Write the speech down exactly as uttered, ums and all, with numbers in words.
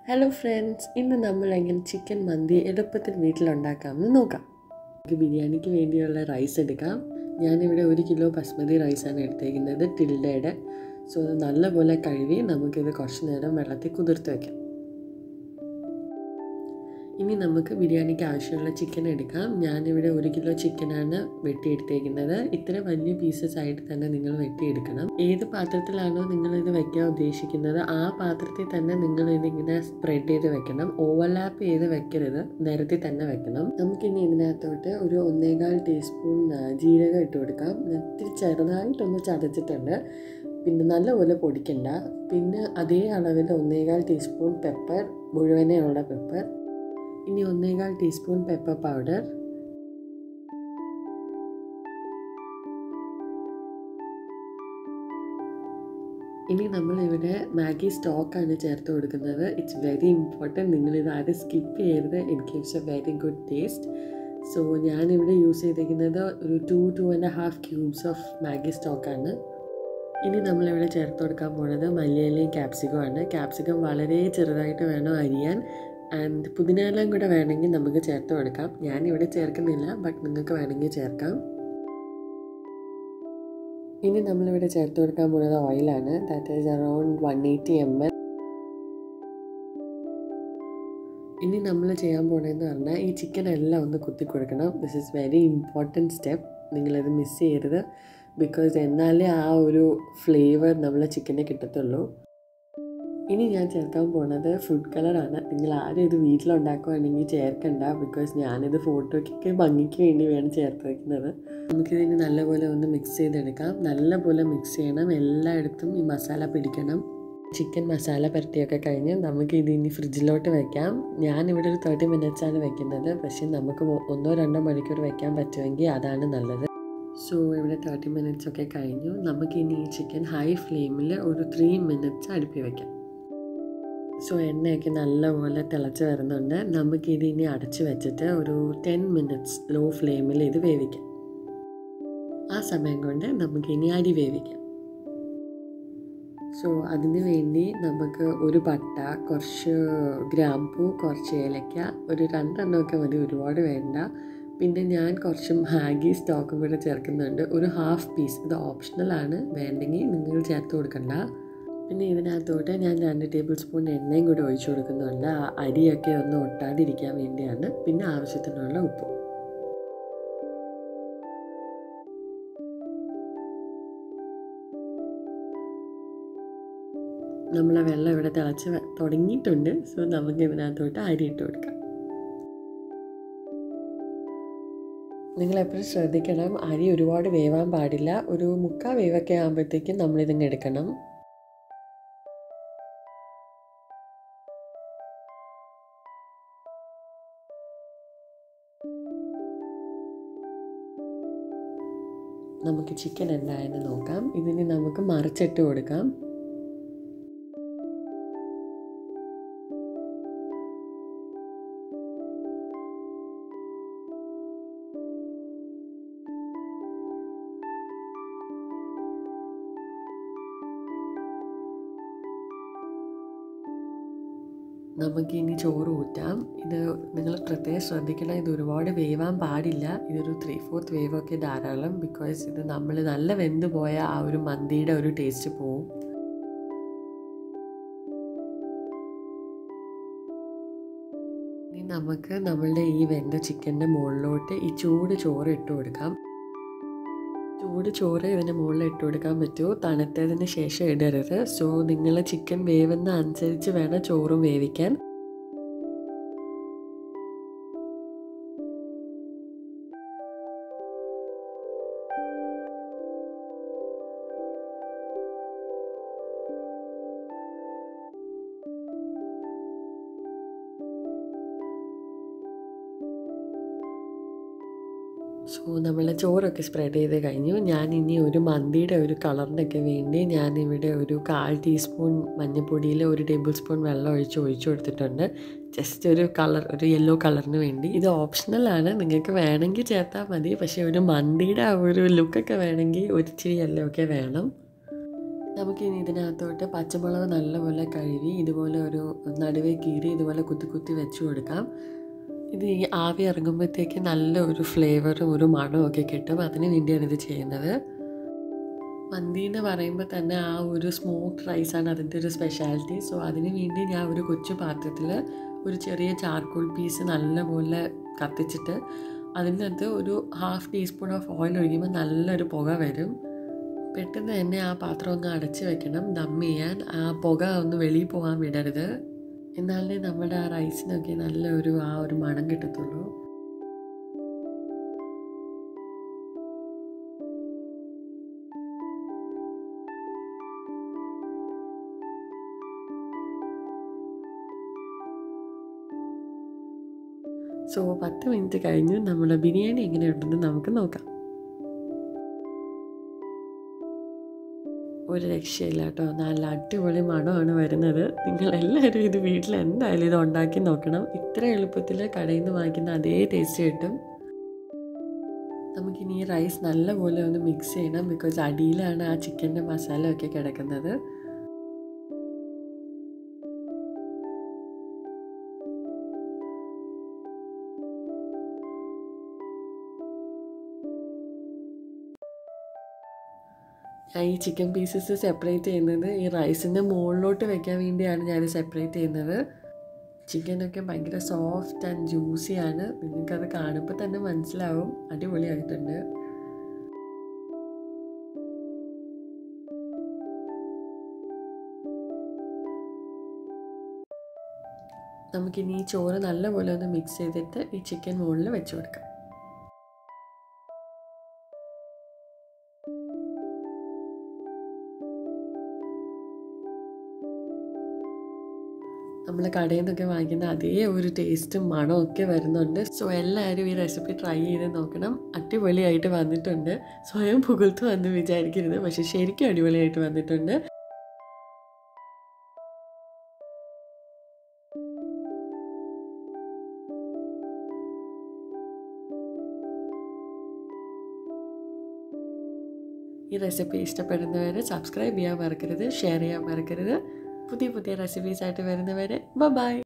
Hello friends, ഇന്ന് നമ്മൾ എങ്ങനെ ചിക്കൻ മന്തി എളുപ്പത്തിൽ വീട്ടിലുണ്ടാക്കാമെന്ന് നോക്കാം. നമുക്ക് ബിരിയാണിക്ക് വേണ്ടിയുള്ള റൈസ് എടുക്കാം. ഞാനിവിടെ ഒരു കിലോ ബസ്മതി റൈസാണ് എടുത്തേക്കുന്നത്, ടിൽഡയുടെ. സോ അത് നല്ലപോലെ കഴുകി നമുക്കിത് കുറച്ച് നേരം വെള്ളത്തിൽ കുതിർത്ത് വയ്ക്കാം. ഇനി നമുക്ക് ബിരിയാണിക്ക് ആവശ്യമുള്ള ചിക്കൻ എടുക്കാം. ഞാനിവിടെ ഒരു കിലോ ചിക്കനാണ് വെട്ടിയെടുത്തേക്കുന്നത്. ഇത്ര വലിയ പീസസ് ആയിട്ട് തന്നെ നിങ്ങൾ വെട്ടിയെടുക്കണം. ഏത് പാത്രത്തിലാണോ നിങ്ങളിത് വെക്കാൻ ഉദ്ദേശിക്കുന്നത് ആ പാത്രത്തിൽ തന്നെ നിങ്ങളിതിങ്ങനെ സ്പ്രെഡ് ചെയ്ത് വെക്കണം. ഓവർലാപ്പ് ചെയ്ത് വെക്കരുത്, നിരത്തി തന്നെ വെക്കണം. നമുക്കിനി ഇതിനകത്തോട്ട് ഒരു ഒന്നേകാൽ ടീസ്പൂൺ ജീരകം ഇട്ട് കൊടുക്കാം. ഇത്തിരി ചെറുതായിട്ടൊന്ന് ചതച്ചിട്ടുണ്ട്, പിന്നെ നല്ലപോലെ പൊടിക്കണ്ട. പിന്നെ അതേ അളവിൽ ഒന്നേകാൽ ടീസ്പൂൺ പെപ്പർ, മുഴുവനെയുള്ള പെപ്പർ. ഇനി ഒന്നേകാൽ ടീസ്പൂൺ പെപ്പർ പൗഡർ, ഇനി നമ്മളിവിടെ മാഗി സ്റ്റോക്കാണ് ചേർത്ത് കൊടുക്കുന്നത്. ഇറ്റ്സ് വെരി ഇമ്പോർട്ടൻറ്റ്, നിങ്ങളിത് ആരും സ്കിപ്പ് ചെയ്യരുത്. It gives a very good taste. So ഞാനിവിടെ യൂസ് ചെയ്തിരിക്കുന്നത് ഒരു two two and half cubes of Maggi സ്റ്റോക്കാണ്. ഇനി നമ്മളിവിടെ ചേർത്ത് കൊടുക്കാൻ പോകുന്നത് മല്ലിയിലയും ക്യാപ്സിക്കം ആണ്. ക്യാപ്സിക്കം വളരെ ചെറുതായിട്ട് വേണം അരിയാൻ. ആൻഡ് പുതിനയെല്ലാം കൂടെ വേണമെങ്കിൽ നമുക്ക് ചേർത്ത് കൊടുക്കാം. ഞാനിവിടെ ചേർക്കുന്നില്ല, ബട്ട് നിങ്ങൾക്ക് വേണമെങ്കിൽ ചേർക്കാം. ഇനി നമ്മളിവിടെ ചേർത്ത് കൊടുക്കാൻ പോകുന്നത് ഓയിലാണ്. That is around one eighty M L. ഇനി നമ്മൾ ചെയ്യാൻ പോകണമെന്ന് പറഞ്ഞാൽ ഈ ചിക്കൻ എല്ലാം ഒന്ന് കുത്തി കൊടുക്കണം. This is very important step. നിങ്ങളത് മിസ് ചെയ്യരുത്. ബിക്കോസ് എന്നാലേ ആ ഒരു ഫ്ലേവർ നമ്മളെ ചിക്കനെ കിട്ടത്തുള്ളൂ. ഇനി ഞാൻ ചേർക്കാൻ പോകുന്നത് ഫുഡ് കളറാണ്. നിങ്ങൾ ആരും ഇത് വീട്ടിലുണ്ടാക്കുകയാണെങ്കിൽ ചേർക്കണ്ട, ബിക്കോസ് ഞാനിത് ഫോട്ടോയ്ക്ക് ഭംഗിക്ക് വേണ്ടി വേണം ചേർത്ത് വയ്ക്കുന്നത്. നമുക്കിതിന് നല്ലപോലെ ഒന്ന് മിക്സ് ചെയ്തെടുക്കാം. നല്ലപോലെ മിക്സ് ചെയ്യണം, എല്ലായിടത്തും ഈ മസാല പിടിക്കണം. ചിക്കൻ മസാല പുരട്ടിയൊക്കെ കഴിഞ്ഞ് നമുക്ക് ഇതിനി ഫ്രിഡ്ജിലോട്ട് വയ്ക്കാം. ഞാനിവിടെ ഒരു തേർട്ടി മിനിറ്റ്സാണ് വെക്കുന്നത്, പക്ഷേ നമുക്ക് ഒന്നോ രണ്ടോ മണിക്കൂർ വയ്ക്കാൻ പറ്റുമെങ്കിൽ അതാണ് നല്ലത്. സോ ഇവിടെ തേർട്ടി മിനിറ്റ്സ് ഒക്കെ കഴിഞ്ഞു. നമുക്കിനി ഈ ചിക്കൻ ഹൈ ഫ്ലെയിമിൽ ഒരു ത്രീ മിനിറ്റ്സ് അടുപ്പി വയ്ക്കാം. സോ എണ്ണയൊക്കെ നല്ലപോലെ തിളച്ച് വരുന്നുണ്ട്. നമുക്കിത് ഇനി അടച്ച് വെച്ചിട്ട് ഒരു ടെൻ മിനിറ്റ്സ് ലോ ഫ്ലെയിമിൽ ഇത് വേവിക്കാം. ആ സമയം കൊണ്ട് നമുക്കിനി അരി വേവിക്കാം. സോ അതിന് വേണ്ടി നമുക്ക് ഒരു പട്ട, കുറച്ച് ഗ്രാമ്പൂ, കുറച്ച് ഏലക്ക, ഒരു രണ്ടെണ്ണമൊക്കെ മതി, ഒരുപാട് വേണ്ട. പിന്നെ ഞാൻ കുറച്ച് മാഗി സ്റ്റോക്കും കൂടെ ചേർക്കുന്നുണ്ട്, ഒരു ഹാഫ് പീസ്. ഇത് ഓപ്ഷണലാണ്, വേണ്ടെങ്കിൽ നിങ്ങൾ ചേർത്ത് കൊടുക്കണ്ട. പിന്നെ ഇതിനകത്തോട്ട് ഞാൻ രണ്ട് ടേബിൾ സ്പൂൺ എണ്ണയും കൂടി ഒഴിച്ചു കൊടുക്കുന്നുണ്ട്, ആ അരിയൊക്കെ ഒന്ന് ഒട്ടാതിരിക്കാൻ വേണ്ടിയാണ്. പിന്നെ ആവശ്യത്തിനുള്ള ഉപ്പ്. നമ്മളെ വെള്ളം ഇവിടെ തിളച്ച് തുടങ്ങിയിട്ടുണ്ട്. സോ നമുക്ക് ഇതിനകത്തോട്ട് അരി ഇട്ട് കൊടുക്കാം. നിങ്ങളെപ്പോഴും ശ്രദ്ധിക്കണം, അരി ഒരുപാട് വേവാൻ പാടില്ല. ഒരു മുക്കാൽ വേവൊക്കെ ആകുമ്പോഴത്തേക്കും നമ്മളിതിങ്ങ് എടുക്കണം. നമുക്ക് ചിക്കൻ എന്തായെന്ന് നോക്കാം. ഇതിന് നമുക്ക് മറിച്ചിട്ട് കൊടുക്കാം. നമുക്കിനി ചോറ് ഊറ്റാം. ഇത് നിങ്ങൾ പ്രത്യേകം ശ്രദ്ധിക്കണം, ഇത് ഒരുപാട് വേവാൻ പാടില്ല. ഇതൊരു ത്രീ ഫോർത്ത് വേവൊക്കെ ധാരാളം. ബിക്കോസ് ഇത് നമ്മൾ നല്ല വെന്ത് പോയ ആ ഒരു മന്തിയുടെ ഒരു ടേസ്റ്റ് പോവും. ഇനി നമുക്ക് നമ്മളുടെ ഈ വെന്ത ചിക്കൻ്റെ മുകളിലോട്ട് ഈ ചൂട് ചോറ് ഇട്ട് കൊടുക്കാം. ചൂട് ചോറ് ഇതിന് മുകളിൽ ഇട്ട് കൊടുക്കാൻ പറ്റുമോ, തണുത്തതിന് ശേഷം ഇടരുത്. സോ നിങ്ങൾ ചിക്കൻ വേവുന്ന അനുസരിച്ച് വേണം ചോറും വേവിക്കാൻ. സോ നമ്മളെ ചോറൊക്കെ സ്പ്രെഡ് ചെയ്ത് കഴിഞ്ഞു. ഞാനിനി ഒരു മന്തിയുടെ ഒരു കളറിനൊക്കെ വേണ്ടി ഞാനിവിടെ ഒരു കാൽ ടീസ്പൂൺ മഞ്ഞൾപ്പൊടിയിൽ ഒരു ടേബിൾ സ്പൂൺ വെള്ളം ഒഴിച്ച് ഒഴിച്ചു കൊടുത്തിട്ടുണ്ട്. ജസ്റ്റ് ഒരു കളർ, ഒരു യെല്ലോ കളറിന് വേണ്ടി. ഇത് ഓപ്ഷണലാണ്, നിങ്ങൾക്ക് വേണമെങ്കിൽ ചേർത്താൽ മതി. പക്ഷേ ഒരു മന്തിയുടെ ആ ഒരു ലുക്കൊക്കെ വേണമെങ്കിൽ ഒരിച്ചിരി യെല്ലോ ഒക്കെ വേണം. നമുക്കിനി ഇതിനകത്തോട്ട് പച്ചമുളക് നല്ലപോലെ കഴുകി ഇതുപോലെ ഒരു നടുവേ കീറി ഇതുപോലെ കുത്തി കുത്തി വെച്ച് കൊടുക്കാം. ഇത് ഈ ആവി ഇറങ്ങുമ്പോഴത്തേക്ക് നല്ല ഒരു ഫ്ലേവറും ഒരു മണവും ഒക്കെ കിട്ടും. അതിന് വേണ്ടിയാണ് ഇത് ചെയ്യുന്നത്. മന്തി എന്ന് പറയുമ്പോൾ തന്നെ ആ ഒരു സ്മോക്ക്ഡ് റൈസാണ് അതിൻ്റെ ഒരു സ്പെഷ്യാലിറ്റി. സോ അതിന് വേണ്ടി ഞാൻ ഒരു കൊച്ചു പാത്രത്തിൽ ഒരു ചെറിയ ചാർക്കോൾ പീസ് നല്ലപോലെ കത്തിച്ചിട്ട് അതിനകത്ത് ഒരു ഹാഫ് ടീസ്പൂൺ ഓഫ് ഓയിൽ ഒഴിക്കുമ്പോൾ നല്ലൊരു പുക വരും. പെട്ടെന്ന് തന്നെ ആ പാത്രം ഒന്ന് അടച്ച് വെക്കണം, ദം ചെയ്യാൻ. ആ പുക ഒന്ന് വെളിയിൽ പോകാൻ വിടരുത്. എന്നാലേ നമ്മുടെ ആ റൈസിനൊക്കെ നല്ലൊരു ആ ഒരു മണം കിട്ടത്തുള്ളൂ. സോ പത്ത് മിനിറ്റ് കഴിഞ്ഞ് നമ്മുടെ ബിരിയാണി എങ്ങനെയുണ്ടെന്ന് നമുക്ക് നോക്കാം. ഒരു രക്ഷയില്ല കേട്ടോ, നല്ല അടിപൊളി മണമാണ് വരുന്നത്. നിങ്ങളെല്ലാവരും ഇത് വീട്ടിൽ എന്തായാലും ഇത് ഉണ്ടാക്കി നോക്കണം. ഇത്ര എളുപ്പത്തിൽ കടയിൽ നിന്ന് വാങ്ങിക്കുന്ന അതേ ടേസ്റ്റ് കിട്ടും. നമുക്കിനി ഈ റൈസ് നല്ലപോലെ ഒന്ന് മിക്സ് ചെയ്യണം. ബിക്കോസ് അടിയിലാണ് ആ ചിക്കൻ്റെ മസാല ഒക്കെ കിടക്കുന്നത്. ഞാൻ ഈ ചിക്കൻ പീസസ് സെപ്പറേറ്റ് ചെയ്യുന്നത് ഈ റൈസിൻ്റെ മുകളിലോട്ട് വെക്കാൻ വേണ്ടിയാണ് ഞാൻ സെപ്പറേറ്റ് ചെയ്യുന്നത്. ചിക്കനൊക്കെ ഭയങ്കര സോഫ്റ്റ് ആൻഡ് ജ്യൂസിയാണ്. നിങ്ങൾക്കത് കാണുമ്പോൾ തന്നെ മനസ്സിലാവും, അടിപൊളിയായിട്ടുണ്ട്. നമുക്കിനി ഈ ചോറ് നല്ലപോലെ ഒന്ന് മിക്സ് ചെയ്തിട്ട് ഈ ചിക്കൻ മുകളിൽ വെച്ച് കൊടുക്കാം. നമ്മൾ കടയിൽ നിന്നൊക്കെ വാങ്ങിക്കുന്ന അതേ ഒരു ടേസ്റ്റും മണവും ഒക്കെ വരുന്നുണ്ട്. സോ എല്ലാവരും ഈ റെസിപ്പി ട്രൈ ചെയ്ത് നോക്കണം. അടിപൊളിയായിട്ട് വന്നിട്ടുണ്ട്. സ്വയം പുകഴ്ത്തു വന്ന് വിചാരിക്കരുത്, പക്ഷെ ശരിക്കും അടിപൊളിയായിട്ട് വന്നിട്ടുണ്ട്. ഈ റെസിപ്പി ഇഷ്ടപ്പെടുന്നവരെ സബ്സ്ക്രൈബ് ചെയ്യാൻ മറക്കരുത്, ഷെയർ ചെയ്യാൻ മറക്കരുത്. പുതിയ പുതിയ റെസിപ്പീസായിട്ട് വരുന്നവരെ ബൈ.